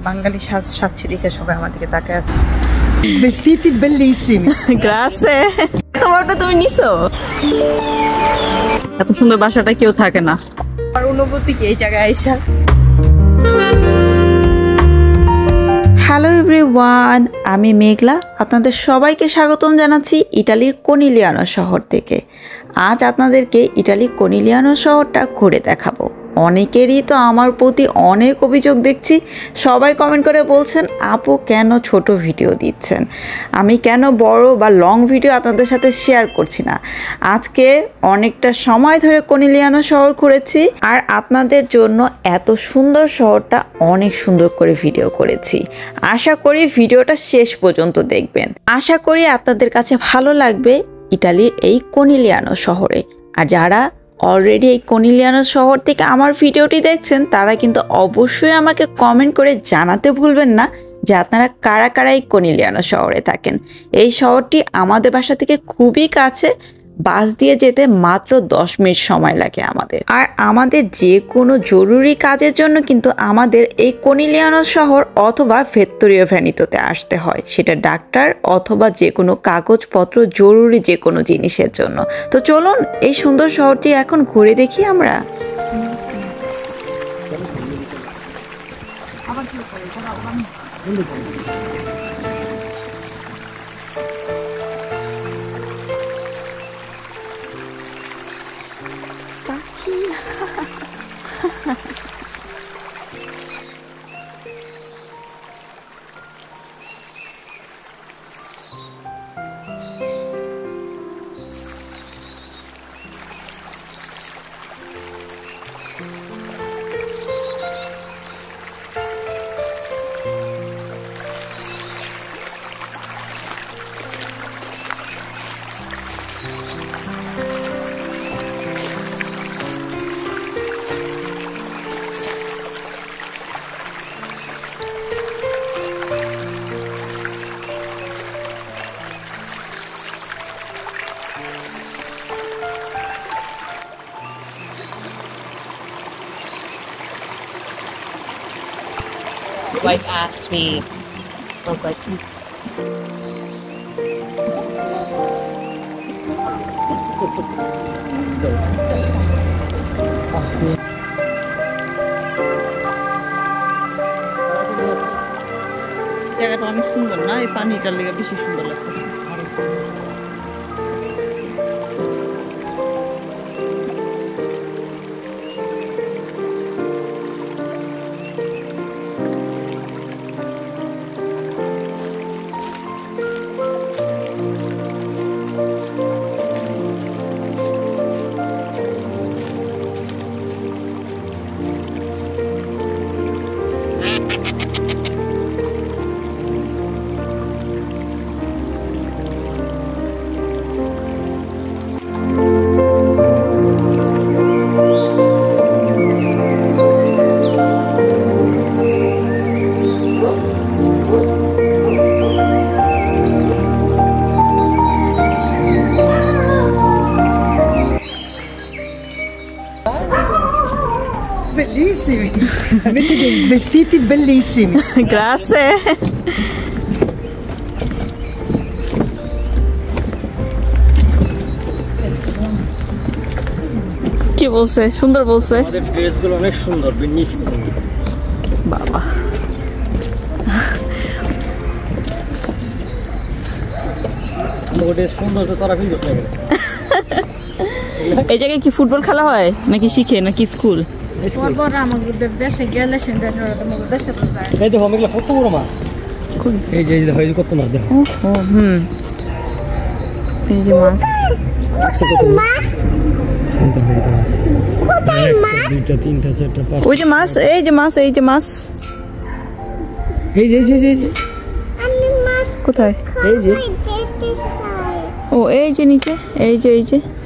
বাঙালি সাজছি দেখে সবাই আমার দিকে তাকায় আছে। Vestiti bellissimi. Grazie. তোমারটা তুমি নিছো? এত সুন্দর বাসাটা কেউ থাকে না। আর অনুভূতি কি এই জায়গায় আইসা? হ্যালো এভরিওয়ান, আমি মেঘলা। আপনাদের সবাইকে স্বাগতম জানাচ্ছি ইটালির কোনিলিয়ানো শহর থেকে। আজ আপনাদেরকে ইটালির কোনিলিয়ানো শহরটা ঘুরে দেখাবো। অনেকেরই তো আমার প্রতি অনেক অভিযোগ দেখছি, সবাই কমেন্ট করে বলছেন আপু কেন ছোট ভিডিও দিচ্ছেন, আমি কেন বড় বা লং ভিডিও আপনাদের সাথে শেয়ার করছি না। আজকে অনেকটা সময় ধরে কোনিলিয়ানো শহর ঘুরেছি আর আপনাদের জন্য এত সুন্দর শহরটা অনেক সুন্দর করে ভিডিও করেছি। আশা করি ভিডিওটা শেষ পর্যন্ত দেখবেন। আশা করি আপনাদের কাছে ভালো লাগবে ইটালির এই কোনিলিয়ানো শহরে। আর যারা অলরেডি এই কোনিলিয়ানো শহর থেকে আমার ভিডিওটি দেখছেন তারা কিন্তু অবশ্যই আমাকে কমেন্ট করে জানাতে ভুলবেন না যে আপনারা কারা কারা এই কোনিলিয়ানো শহরে থাকেন। এই শহরটি আমাদের বাসা থেকে খুবই কাছে, বাস দিয়ে যেতে মাত্র 10 মিনিট সময় লাগে আমাদের। আর আমাদের যে কোনো জরুরি কাজের জন্য কিন্তু আমাদের এই কোনিলিয়ানো শহর অথবা ভেত্তরিও ভেনিতোতে আসতে হয়, সেটা ডাক্তার অথবা যে কোনো কাগজপত্র জরুরি যে কোনো জিনিসের জন্য। তো চলুন এই সুন্দর শহরটি এখন ঘুরে দেখি আমরা। Wife asked me, I was like, জায়গাটা অনেক সুন্দর না? এই পানিটার লেগে বেশি সুন্দর লাগতেছে। Bellissimi. Avete dei vestiti bellissimi. Grazie. কি বলছে? সুন্দর বলছে। আমাদের ড্রেসগুলো অনেক সুন্দর, বিন্যাসিত। বাবা, আমাদের ড্রেস সুন্দর তো তোরা কিনছিস না কেন? এই জায়গায় কি ফুটবল খেলা হয় নাকি শিখে নাকি স্কুল? আমাদের দেশে গেলে আমাদের দেশে তো যায়। এই দেখো মেঘলা কত বড় মাছ। এই যে দেখো, এই যে কত মাছ দেখো। ও হুম, এই যে মাছ। কত মাছ? দুইটা, তিনটা, চারটা, পাঁচটা। ওই যে মাছ, এই যে মাছ, এই যে মাছ। এই যে কোথায়? এই যে ও এই যে নিচে, এই যে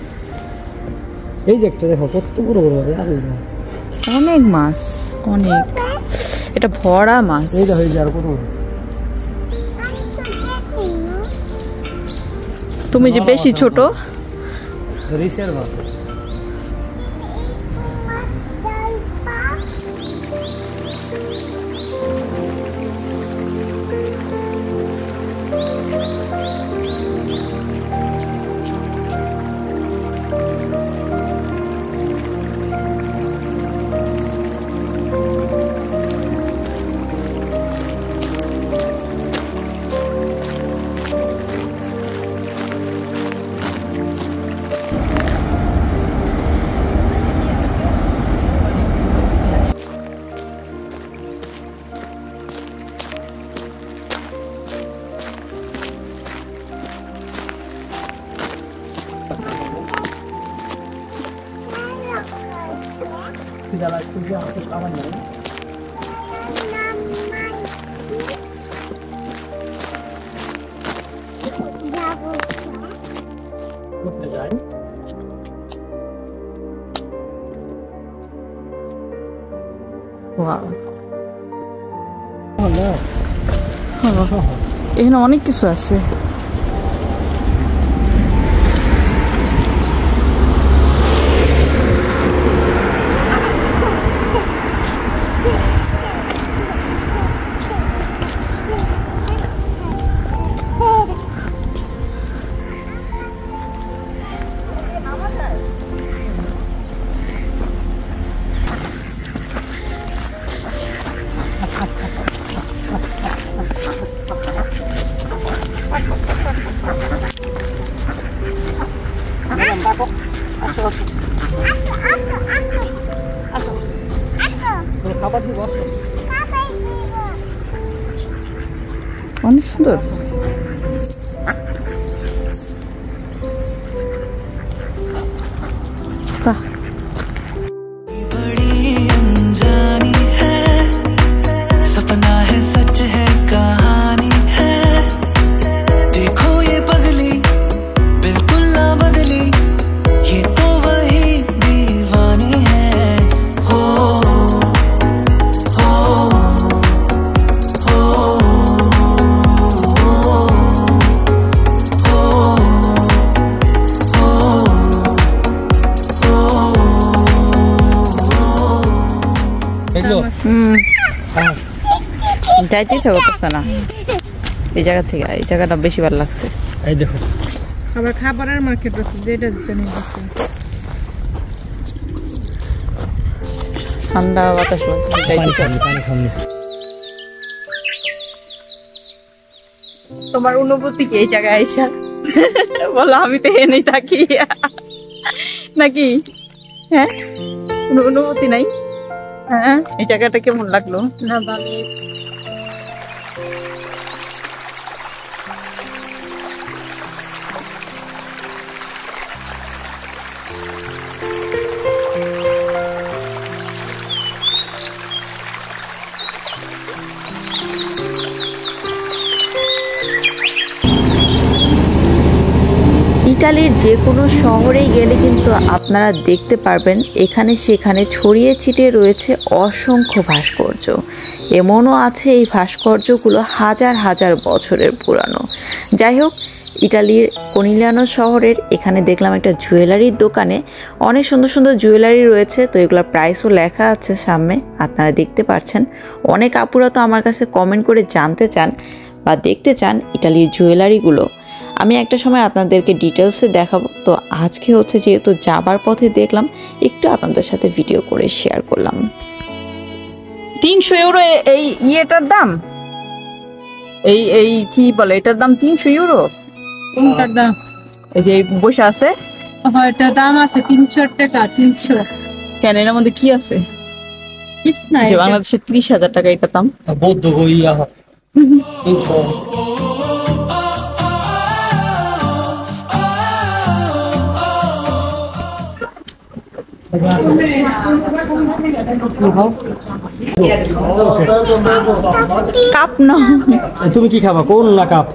একটা দেখো কত বড় বড়। অনেক মাছ, অনেক। এটা ভরা মাছ। এই দেখো, এই যে আর কত বড়। তুমি যে বেশি ছোট। রিসের মাছ। এখানে অনেক কিছু আছে। অনেক সুন্দর। বাহ, যাইতে ইচ্ছা করতেছে না এই জায়গা থেকে। এই জায়গাটা বেশি ভালো লাগছে। এই দেখো আবার খাবারের মার্কেট আছে যেটা জন্য ঠান্ডা বাতাস লাগছে। তোমার অনুভূতি কি এই জায়গায় আইসা? বলো, আমি তো এনেই থাকি নাকি? হ্যাঁ, কোনো অনুভূতি নাই? হ্যাঁ, এই জায়গাটা কেমন লাগলো? না ভালো। ইটালির যে কোনো শহরেই গেলে কিন্তু আপনারা দেখতে পারবেন এখানে সেখানে ছড়িয়ে ছিটিয়ে রয়েছে অসংখ্য ভাস্কর্য। এমনও আছে এই ভাস্কর্যগুলো হাজার হাজার বছরের পুরানো। যাই হোক, ইটালির কোনিলিয়ানো শহরের এখানে দেখলাম একটা জুয়েলারির দোকানে অনেক সুন্দর সুন্দর জুয়েলারি রয়েছে। তো এগুলোর প্রাইসও লেখা আছে সামনে, আপনারা দেখতে পাচ্ছেন। অনেক আপুরা তো আমার কাছে কমেন্ট করে জানতে চান বা দেখতে চান ইটালির জুয়েলারিগুলো। আমি একটা সময় আপনাদেরকে ডিটেলসে দেখাবো। তো আজকে হচ্ছে যেহেতু যাবার পথে দেখলাম, একটু আপনাদের সাথে ভিডিও করে শেয়ার করলাম। 300 ইউরো এই ইয়েটার দাম? এই কি বলে এটার দাম 300 ইউরো? কোনটার দাম? এই যে বসে আছে, হ্যাঁ, এটার দাম আছে 300 টাকা। 300 কেন? এর মধ্যে কি আছে? কিছু নাই। যে বাংলাদেশে 30,000 টাকা এটার দাম। বৌদ্ধ গইয়া 300। কাপ না, তুমি কি খাবা? কোন না কাপ?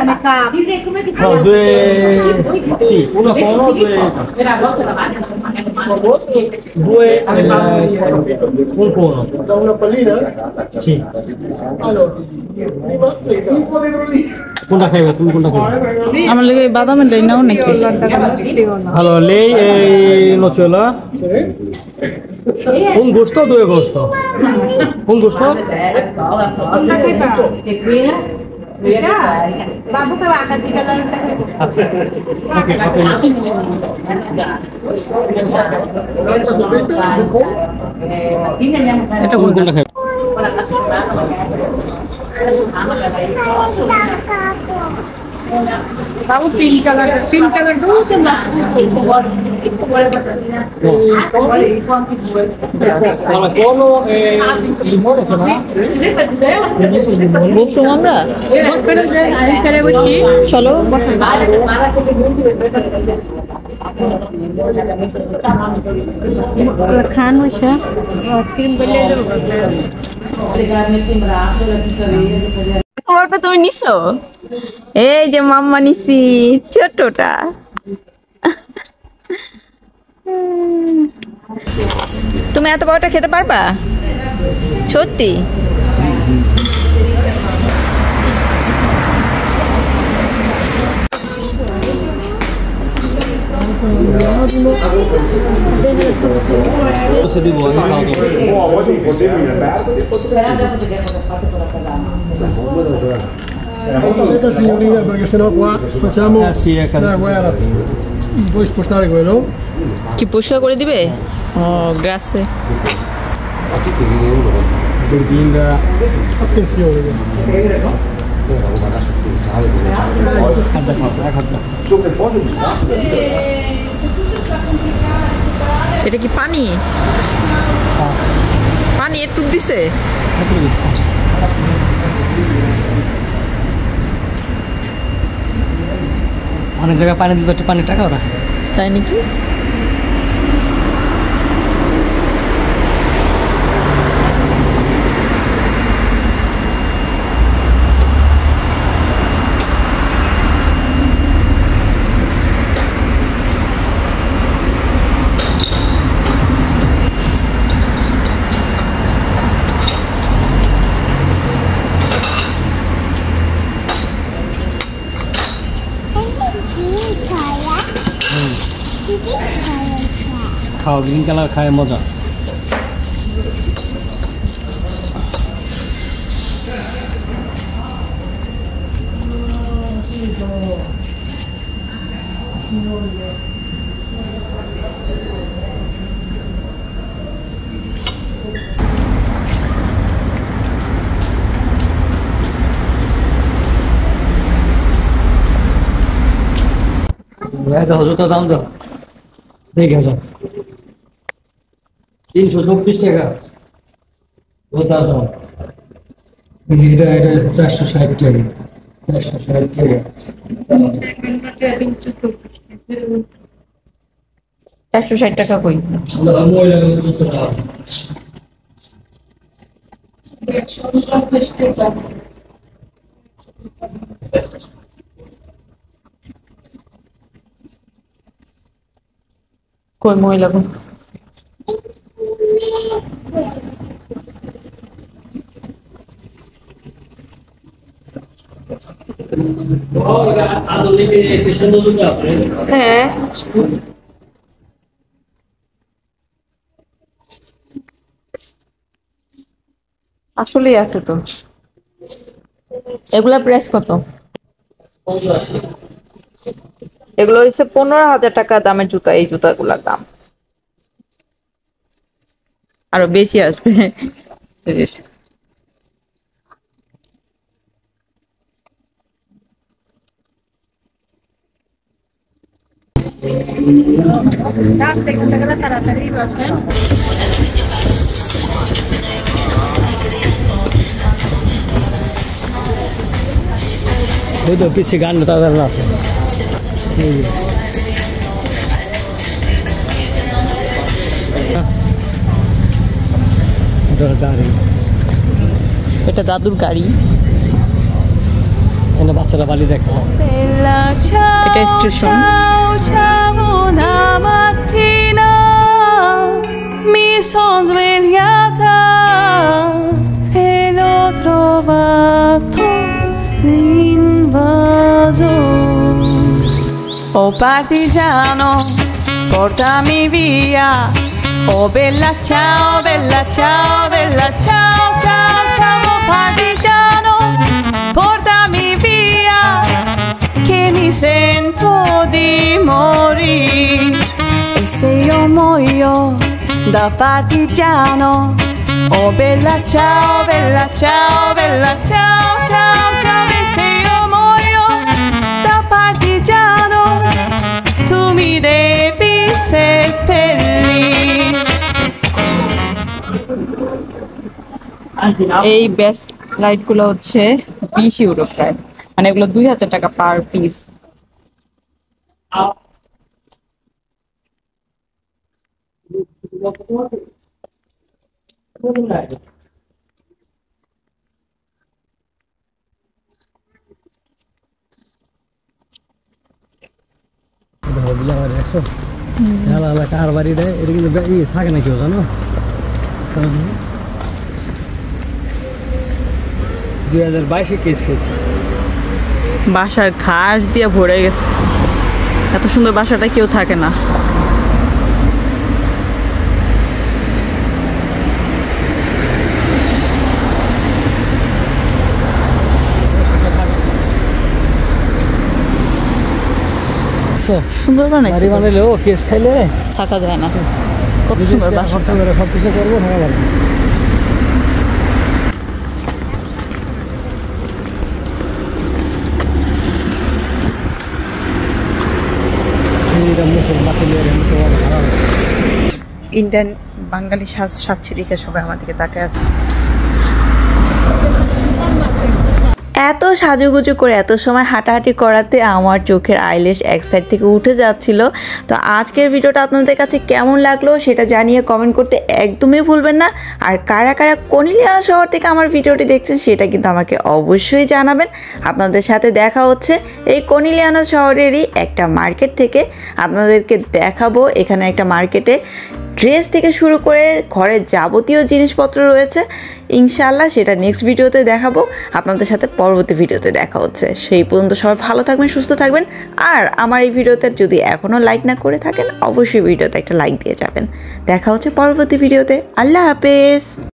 Due, sì, uno cono, due un cono. Da una pallina? Sì. কোনটা খাইবা? তুমি কোনটা খাইবা? আমার লাগে বাদামের ডাই নাও নাকি? Allora, lei è nocciola? Un gusto o due gusto? Un gusto? বাবু কে বাকা দিকে দাও। আচ্ছা ওকে এটা কোনটা খাই? বাবু পিঙ্ক কালার দো তো না। Allora, cono e limone ce l'ha? বসুন আমরা, আমি করে বসি। চলো। খান হইছে ক্রিম বলে খবরটা তুমি নিছো? এই যে মাম্মা নিছি ছোটটা। তুমি এত বড়টা খেতে পারবা সত্যি? Se দিব আমি খাওয়া দাওয়া Aspetta signorina perché sennò qua facciamo sì, è caduto. la guerra. Puoi spostare quello? কি পরিষ্কার করে দিবে? ও গ্রাসে। Birminga. Attenzione. এটা কি পানি? পানি একটু দিছে? অনেক জায়গায় পানি দিলে একটু পানির টাকাও রাখে। তাই নাকি? খাও গ্রিন কালার খায় মজা। দেখো জুতো দাম দাও দেখে যাও 324 টাকা জুতা দাম। এটা 460 টাকা 460 টাকা 160 টাকা কই? মহিলা জুতো কই মহিলা কই? আদলিকে সুন্দর জুতো আছে। হ্যাঁ আসলেই আছে তো। এগুলা প্রাইস কত? এগুলো হচ্ছে 15,000 টাকা দামের জুতা। এই জুতাগুলার দাম আরো বেশি আসবে। তাড়াতাড়ি বসবেন। ওই তো পিছিয়ে গান তাদের আছে। গাড়ি এটা দাদুর গাড়ি। এনে বাচ্চারা বালি দেখো। এটা station. Mi son svegliata e l'ho trovato l'invasore. Oh partigiano, portami via. Oh bella ciao, bella ciao, bella ciao, ciao, ciao. Oh partigiano, portami via, che mi sento di morire. E se io muoio da partigiano, oh bella ciao, bella ciao, bella ciao, ciao, ciao. E se io muoio da partigiano, tu mi devi seppellire. এই best light গুলো হচ্ছে 20 euro প্রায়, মানে এগুলো 2000 টাকা per piece. কার বাড়ি রে এটা কিন্তু থাকে না কেউ জানো 2022 কেস খেয়েছে বাসার ঘাস দিয়ে ভরে গেছে এত সুন্দর বাসাটা কেউ থাকে না সুন্দর বানাইছে বাড়ি বানাইলেও কেস খাইলে থাকা যায় না কত সুন্দর বাসা সব কিছু করবো থাকা লাগবে ইন্ডিয়ান বাঙালি সাজছি দেখে সবাই আমার দিকে তাকায় আছে এত সাজুগুজু করে এত সময় হাঁটাহাঁটি করাতে আমার চোখের আইল্যাশ এক সাইড থেকে উঠে যাচ্ছিল তো আজকের ভিডিওটা আপনাদের কাছে কেমন লাগলো সেটা জানিয়ে কমেন্ট করতে একদমই ভুলবেন না আর কারা কারা কোনিলিয়ানো শহর থেকে আমার ভিডিওটি দেখছেন সেটা কিন্তু আমাকে অবশ্যই জানাবেন আপনাদের সাথে দেখা হচ্ছে এই কোনিলিয়ানো শহরেরই একটা মার্কেট থেকে আপনাদেরকে দেখাবো এখানে একটা মার্কেটে ড্রেস থেকে শুরু করে ঘরের যাবতীয় জিনিসপত্র রয়েছে ইনশাআল্লাহ সেটা নেক্সট ভিডিওতে দেখাবো আপনাদের সাথে পরবর্তী ভিডিওতে দেখা হচ্ছে সেই পর্যন্ত সবাই ভালো থাকবেন সুস্থ থাকবেন আর আমার এই ভিডিওতে যদি এখনও লাইক না করে থাকেন অবশ্যই ভিডিওতে একটা লাইক দিয়ে যাবেন দেখা হচ্ছে পরবর্তী ভিডিওতে আল্লাহ হাফেজ